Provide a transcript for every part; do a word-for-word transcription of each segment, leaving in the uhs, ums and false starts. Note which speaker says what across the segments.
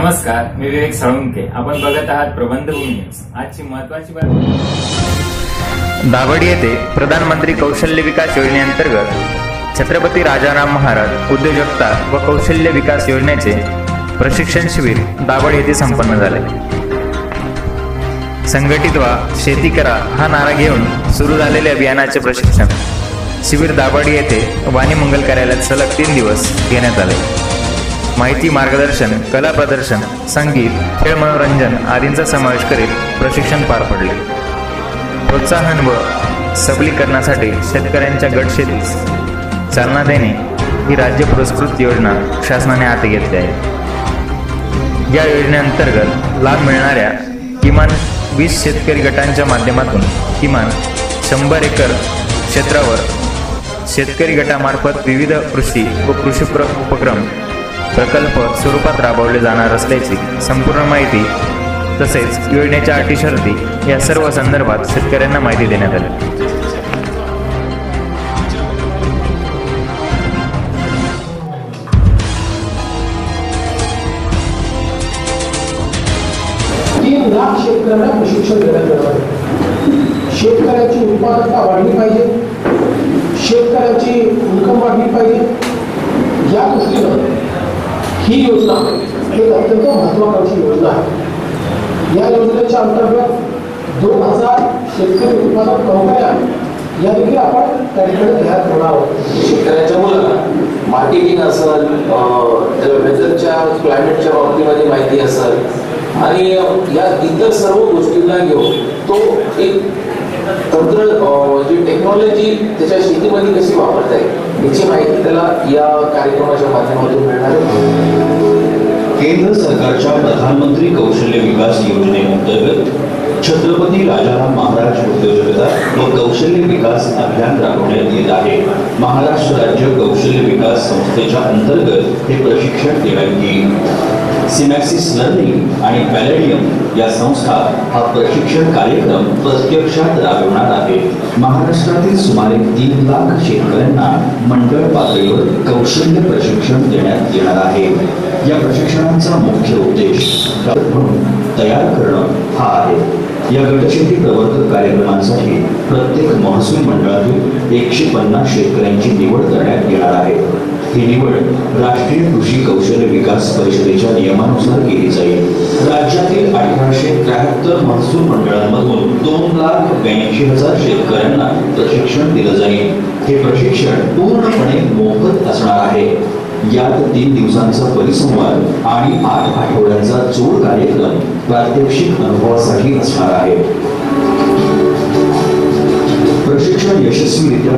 Speaker 1: नमस्कार, मी विवेक साळुंके. आपण बघत आहात प्रबंधभूमी न्यूज. आजची महत्त्वाची बातमी.
Speaker 2: दाभाडी येथे प्रधानमंत्री कौशल्य विकास योजनेअंतर्गत छत्रपती राजाराम महाराज उद्योजकता व कौशल्य विकास योजनेचे प्रशिक्षण शिबिर दाभाडी येथे संपन्न झाले. संघटित व्हा, शेती करा हा नारा घेऊन सुरू झालेले अभियानाचे प्रशिक्षण शिबिर दाभाडी येथे वाणी मंगल कार्यालयात सलग तीन दिवस घेण्यात आले. माहिती मार्गदर्शन, कला प्रदर्शन, संगीत, खेळ मनोरंजन आदींचा समावेश करीत प्रशिक्षण पार पडले. प्रोत्साहन व सबलीकरणासाठी शेतकऱ्यांच्या गट शेतीस चालना देणे ही राज्य पुरस्कृत योजना शासनाने हाती घेतली आहे. या योजनेअंतर्गत लाभ मिळणाऱ्या किमान वीस शेतकरी गटांच्या माध्यमातून किमान शंभर एकर क्षेत्रावर शेतकरी गटामार्फत विविध कृषी व कृषी प्र उपक्रम प्रकल्प स्वरूपात राबवले जाणार असल्याची संपूर्ण माहिती तसेच योजनेच्या अटी शर्ती या सर्व संदर्भात शेतकऱ्यांना माहिती देण्यात आली.
Speaker 3: तीन लाख शेतकऱ्यांना प्रशिक्षण देण्यात येणार आहे. शेतकऱ्याची उत्पादकता वाढली पाहिजे, शेतकऱ्याची इन्कम वाढली पाहिजे. या दृष्टीनं ही योजना एक अत्यंत महत्त्वाकांक्षी योजना आहे. या योजनेच्या अंतर्गत दोन हजार शेतकरी उत्पादक कंपन्या या देखील आपण त्या ठिकाणी तयार करणार आहोत.
Speaker 4: शेतकऱ्याच्या मुलांना मार्केटिंग असेल, वेदरच्या क्लायमेटच्या बाबतीमध्ये माहिती असेल आणि या इतर सर्व गोष्टींना घेऊन तो एक तंत्र जी टेक्नॉलॉजी त्याच्या शेतीमध्ये कशी वापरता येईल याची माहिती त्याला या कार्यक्रमाच्या माध्यमातून मिळणार आहे.
Speaker 5: केंद्र सरकारच्या प्रधानमंत्री कौशल्य विकास योजनेअंतर्गत छत्रपती राजाराम महाराज उद्योजकता व कौशल्य विकास अभियान राबवण्यात येत आहे. महाराष्ट्र राज्य कौशल्य विकास संस्थेच्या अंतर्गत हे प्रशिक्षण देण्यात येईल. सिमॅक्सिस लर्निंग आणि पॅलेडियम या संस्था हा प्रशिक्षण कार्यक्रम प्रत्यक्षात राबवणार आहे. महाराष्ट्रातील सुमारे तीन लाख शेतकऱ्यांना मंडळ पातळीवर कौशल्य प्रशिक्षण देण्यात येणार आहे. या प्रशिक्षणाचा मुख्य उद्देश म्हणून तयार करणं हा आहे. या गटशेती प्रवर्तक कार्यक्रमांसाठी प्रत्येक महसूल मंडळातून एकशे पन्नास शेतकऱ्यांची निवड करण्यात येणार आहे. ही निवड राष्ट्रीय कृषी कौशल्य विकास परिषदेच्या नियमानुसार केली जाईल. राज्यातील अठराशे त्र्याहत्तर महसूल मंडळांमधून दोन लाख ब्याऐंशी हजार शेतकऱ्यांना प्रशिक्षण दिलं जाईल. हे प्रशिक्षण पूर्णपणे मोफत असणार आहे. यात तीन दिवसांचा परिसंवाद आणि आठ आठवड्यांचा जोड कार्यक्रम प्रात्यक्षिक अनुभवासाठी असणार आहे. प्रशिक्षण यशस्वीरित्या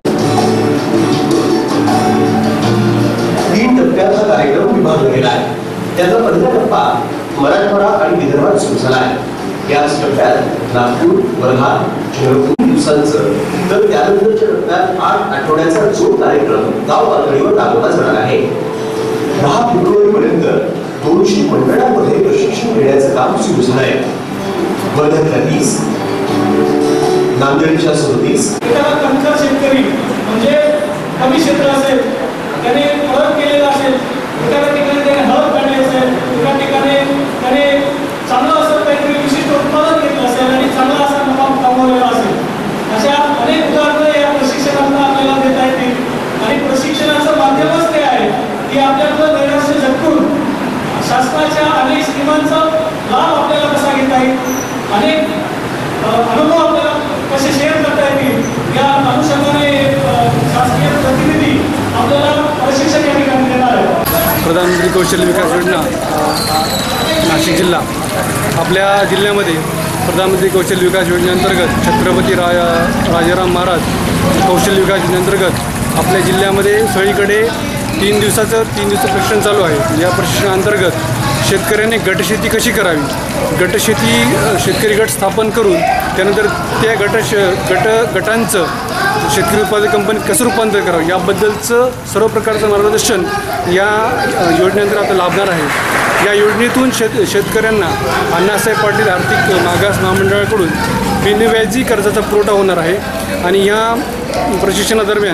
Speaker 6: तीन टप्प्यात हा कार्यक्रम विभागला गेला आहे. त्याचा पहिला टप्पा मराठवाडा आणि विदर्भात सुरू झाला आहे. याच टप्प्यात नागपूर, वर्धा, चंद्रपूर दिवसांचं तर त्यानंतरच्या टप्प्यात आठ आठवड्याचा जोड कार्यक्रम गाव पातळीवर राबवला जाणार आहे. दहा फेब्रुवारी पर्यंत दोनशे मंडळांमध्ये प्रशिक्षण देण्याचं काम सुरू झालं आहे. वर्ध्यातल्या तीस, नांदेडच्या सदतीस.
Speaker 7: एखादा कणखर शेतकरी म्हणजे कमी क्षेत्र असेल, त्याने हळद केलेला असेल, एखाद्या ठिकाणी त्याने हळद काढली असेल, एका ठिकाणी त्याने चांगलं असं काहीतरी विशिष्ट उत्पादन घेतलं असेल आणि चांगला असा नफा कमवलेला असेल, अशा अनेक उदाहरणं या प्रशिक्षणातून आपल्याला देता येतील. आणि प्रशिक्षणाचं माध्यमच ते आहे की आपल्याकडं नैराश्य झटकून शासनाच्या अनेक स्कीमांचा लाभ आपल्याला कसा घेता येईल, अनेक अनुभव आपल्याला कसे शेअर करता येतील या अनुषंगाने शासकीय प्रतिनिधी आपल्याला प्रशिक्षण या ठिकाणी देणार आहे.
Speaker 8: प्रधानमंत्री कौशल्य विकास योजना नाशिक जिल्हा. आपल्या जिल्ह्यामध्ये प्रधानमंत्री कौशल्य विकास योजनेअंतर्गत छत्रपती रा राजाराम महाराज कौशल्य विकास योजनेअंतर्गत आपल्या जिल्ह्यामध्ये सगळीकडे तीन दिवसाचं तीन दिवसाचं प्रशिक्षण चालू आहे. या प्रशिक्षणाअंतर्गत शेतकऱ्यांनी गटशेती कशी करावी, गटशेती शेतकरी गट स्थापन करून त्यानंतर त्या गट गट गटांचं शेतकरी उत्पादक कंपनीत कसं रूपांतर करावं याबद्दलचं सर्व प्रकारचं मार्गदर्शन या योजनेअंतर्गत आता लाभणार आहे. या योजनेतून शेत शेतकऱ्यांना अण्णासाहेब पाटील आर्थिक मागास महामंडळाकडून बिनव्याजी कर्जाचा पुरवठा होणार आहे. आणि या प्रशिक्षणादरम्यान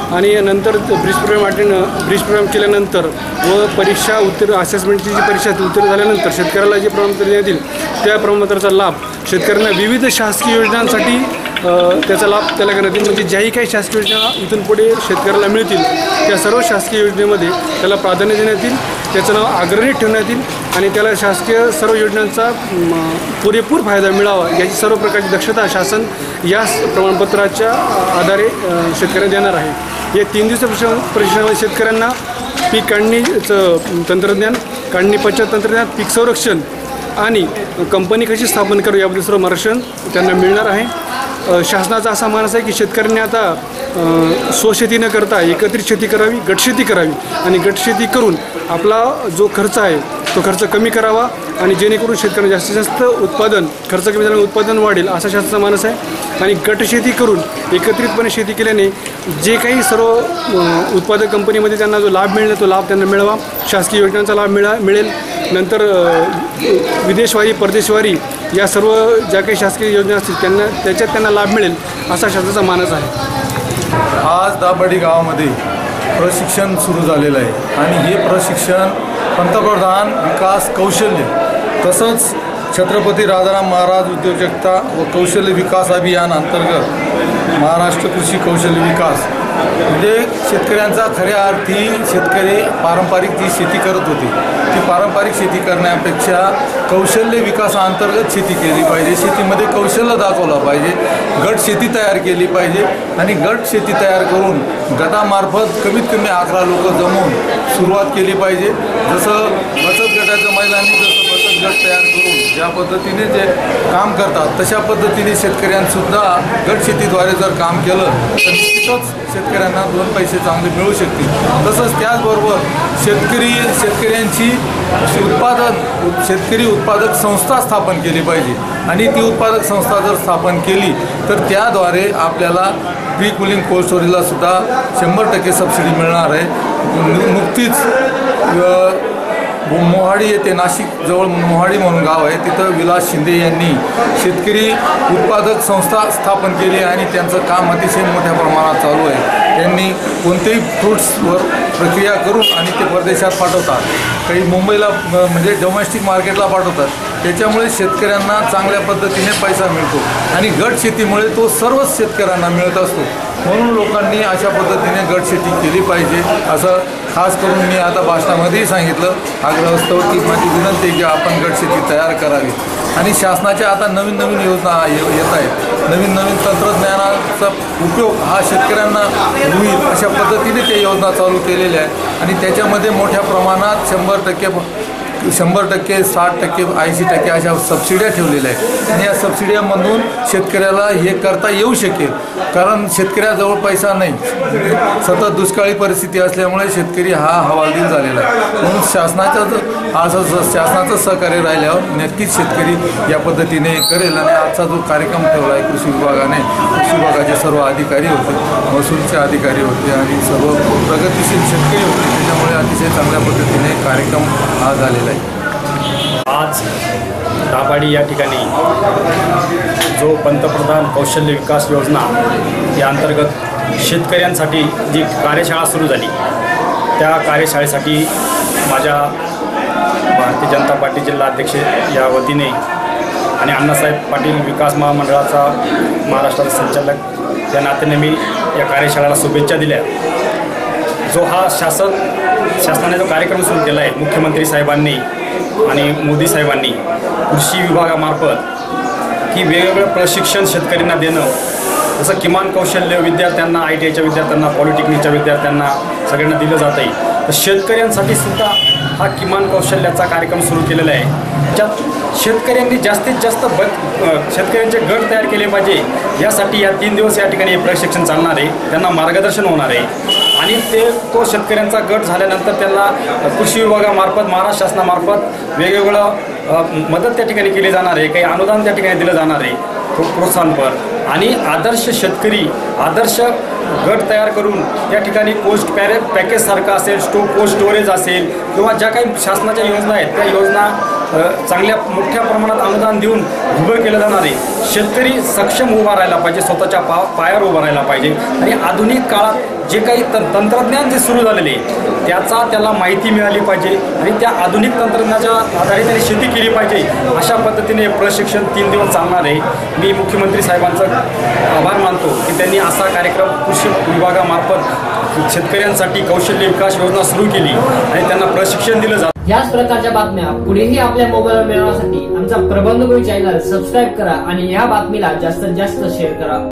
Speaker 8: आणि नंतर bridge program attend bridge program केल्यानंतर व परीक्षा उत्तर असेसमेंटची जी परीक्षा उत्तर झाल्यानंतर शेतकऱ्याला जे प्रमाणपत्र देण्यात येईल त्या प्रमाणपत्राचा लाभ शेतकऱ्यांना विविध शासकीय योजनांसाठी त्याचा लाभ त्याला करण्यात येईल. म्हणजे ज्याही काही शासकीय योजना इथून पुढे शेतकऱ्याला मिळतील त्या सर्व शासकीय योजनेमध्ये त्याला प्राधान्य देण्यात येईल, त्याचं नाव अग्रणी ठेवण्यात येईल आणि त्याला शासकीय सर्व योजनांचा पुरेपूर फायदा मिळावा याची सर्व प्रकारची दक्षता शासन या प्रमाणपत्राच्या आधारे शेतकऱ्यांना देणार आहे. या तीन दिवसाच्या प्रशिक्षणामध्ये शेतकऱ्यांना पीक काढणीचं तंत्रज्ञान, काढणी पश्चात तंत्रज्ञान, पीक संरक्षण आणि कंपनी कशी स्थापन करू याबद्दल सर्व मार्गदर्शन त्यांना मिळणार आहे. शासनाचा असा मानस आहे की शेतकऱ्यांनी आता स्वशेती न करता एकत्रित शेती करावी, गटशेती करावी आणि गटशेती करून आपला जो खर्च आहे तो खर्च कमी करावा आणि जेणेकरून शेतकऱ्यांना जास्तीत जास्त उत्पादन, खर्च कमी झाल्याने उत्पादन वाढेल असा शासनाचा मानस आहे. आणि गटशेती करून एकत्रितपणे शेती केल्याने जे काही सर्व उत्पादक कंपनीमध्ये त्यांना जो लाभ मिळेल तो लाभ त्यांना मिळावा, शासकीय योजनांचा लाभ मिळा मिळेल नंतर विदेशवारी, परदेशवारी या सर्व ज्या काही शासकीय योजना असतील त्यांना त्याच्यात त्यांना लाभ मिळेल असा शासनाचा मानस आहे.
Speaker 9: आज दाभाडी गावामध्ये प्रशिक्षण सुरू झालेलं आहे आणि हे प्रशिक्षण पंतप्रधान विकास कौशल्य तसंच छत्रपती राजाराम महाराज उद्योजकता व कौशल्य विकास अभियान अंतर्गत महाराष्ट्र कृषी कौशल्य विकास म्हणजे शेतकऱ्यांचा खऱ्या अर्थी शेतकरी पारंपरिक जी शेती करत होती ती पारंपरिक शेती करण्यापेक्षा कौशल्य विकासाअंतर्गत शेती केली पाहिजे, शेतीमध्ये कौशल्य दाखवलं पाहिजे, गट शेती तयार केली पाहिजे आणि गट शेती तयार करून गटामार्फत कमीत कमी अकरा लोक जमवून सुरुवात केली पाहिजे. जसं बचत गटाच्या महिलांनी जसं बचत गट तयार करून ज्या पद्धतीने जे काम करतात तशा पद्धतीने शेतकऱ्यांसुद्धा गट शेतीद्वारे जर काम केलं तर निश्चितच शेतकऱ्यांना दोन पैसे चांगले मिळू शकतील. तसंच त्याचबरोबर शेतकरी शेतकऱ्यांची उत्पादन शेतकरी उत्पादक संस्था स्थापन केली पाहिजे आणि ती उत्पादक संस्था जर स्थापन केली तर त्याद्वारे आपल्याला प्री कुलिंग कोल्ड स्टोरेजला सुद्धा शंभर टक्के सबसिडी मिळणार आहे. नुकतीच मोहाडी येथे नाशिक जवळ मोहाडी म्हणून गाव आहे तिथं विलास शिंदे यांनी शेतकरी उत्पादक संस्था स्थापन केली आणि त्यांचं काम अतिशय मोठ्या प्रमाणात चालू आहे. त्यांनी कोणतेही फ्रूट्सवर प्रक्रिया करून आणि ते परदेशात पाठवतात, काही मुंबईला म्हणजे डोमेस्टिक मार्केटला पाठवतात. त्याच्यामुळे शेतकऱ्यांना चांगल्या पद्धतीने पैसा मिळतो आणि गट शेतीमुळे तो सर्वच शेतकऱ्यांना मिळत असतो. म्हणून लोकांनी अशा पद्धतीने गट शेती केली पाहिजे असं खास करून मी आता भाषणामध्येही सांगितलं. आग्रहस्तव की माझी विनंती की आपण गट शेती तयार करावी आणि शासनाच्या आता नवीन नवीन योजना येत आहेत, नवीन नवीन तंत्रज्ञानाचा उपयोग हा शेतकऱ्यांना होईल अशा पद्धतीने ते योजना चालू केलेल्या आहेत आणि त्याच्यामध्ये मोठ्या प्रमाणात शंभर टक्के शंभर टक्के साठ टक्के ऐंशी टक्के अशा सबसिड्या ठेवलेल्या आहेत आणि या सबसिड्यामधून शेतकऱ्याला हे करता येऊ शकेल. कारण शेतकऱ्याजवळ पैसा नाही, सतत दुष्काळी परिस्थिती असल्यामुळे शेतकरी हा हवालदिल झालेला आहे. म्हणून शासनाचं असं शासनाचं सहकार्य राहिल्यावर नक्कीच शेतकरी या पद्धतीने करेल. आणि आजचा जो कार्यक्रम ठेवला आहे कृषी विभागाने, कृषी विभागाचे सर्व अधिकारी होते, महसूलचे अधिकारी होते आणि सर्व प्रगतिशील शेतकरी होते, त्याच्यामुळे अतिशय चांगल्या पद्धतीने कार्यक्रम हा झालेला आहे.
Speaker 10: आज दाभाडी या ठिकाणी जो पंतप्रधान कौशल्य विकास योजना या अंतर्गत शेतकऱ्यांसाठी जी कार्यशाळा सुरू झाली त्या कार्यशाळेसाठी माझ्या भारतीय जनता पार्टी जिल्हा अध्यक्ष या वतीने आणि अण्णासाहेब पाटील विकास महामंडळाचा महाराष्ट्राचा संचालक या नात्याने मी या कार्यशाळेला शुभेच्छा दिल्या. जो हा शासन शासनाने जो कार्यक्रम सुरू केला आहे मुख्यमंत्री साहेबांनी आणि मोदी साहेबांनी कृषी विभागामार्फत की वेगवेगळं प्रशिक्षण शेतकऱ्यांना देणं, जसं किमान कौशल्य विद्यार्थ्यांना, आय टी आयच्या विद्यार्थ्यांना, पॉलिटेक्निकच्या विद्यार्थ्यांना सगळ्यांना दिलं जात आहे. तर शेतकऱ्यांसाठी सुद्धा हा किमान कौशल्याचा कार्यक्रम सुरू केलेला आहे. ज्यात शेतकऱ्यांनी जास्तीत जास्त ब शेतकऱ्यांचे गट तयार केले पाहिजे यासाठी या तीन दिवस या ठिकाणी प्रशिक्षण चालणार आहे. त्यांना मार्गदर्शन होणार आहे आणि ते तो शेतकऱ्यांचा गट झाल्यानंतर त्यांना कृषी विभागामार्फत महाराष्ट्र शासनामार्फत वेगवेगळं मदत त्या ठिकाणी केली जाणार आहे, काही अनुदान त्या ठिकाणी दिलं जाणार आहे प्रोत्साहनपर आणि आदर्श शेतकरी आदर्श गट तयार करून त्या ठिकाणी पोस्ट पॅरे पॅकेजसारखं असेल, स्टो पोस्ट स्टोरेज असेल किंवा ज्या काही शासनाच्या योजना आहेत त्या योजना चांगल्या मोठ्या प्रमाणात अनुदान देऊन उभं केलं जाणार आहे. शेतकरी सक्षम उभा राहायला पाहिजे, स्वतःच्या पा पायावर उभा राहायला पाहिजे आणि आधुनिक काळात जे काही तं तंत्रज्ञान जे सुरू झालेले आहे त्याचा त्याला माहिती मिळाली पाहिजे आणि त्या आधुनिक तंत्रज्ञानाच्या आधारे त्यांनी शेती केली पाहिजे. अशा पद्धतीने प्रशिक्षण तीन दिवस चालणार आहे. मी मुख्यमंत्री साहेबांचं आभार मानतो की त्यांनी असा कार्यक्रम कृषी विभागामार्फत शेतकऱ्यांसाठी कौशल्य विकास योजना सुरू केली आणि त्यांना प्रशिक्षण दिलं जातं.
Speaker 11: याच प्रकारच्या बातम्या पुढेही आपल्या मोबाईलवर मिळवण्यासाठी आमचा प्रबंधभूमी चॅनल सबस्क्राईब करा आणि या बातमीला जास्तीत जास्त शेअर करा.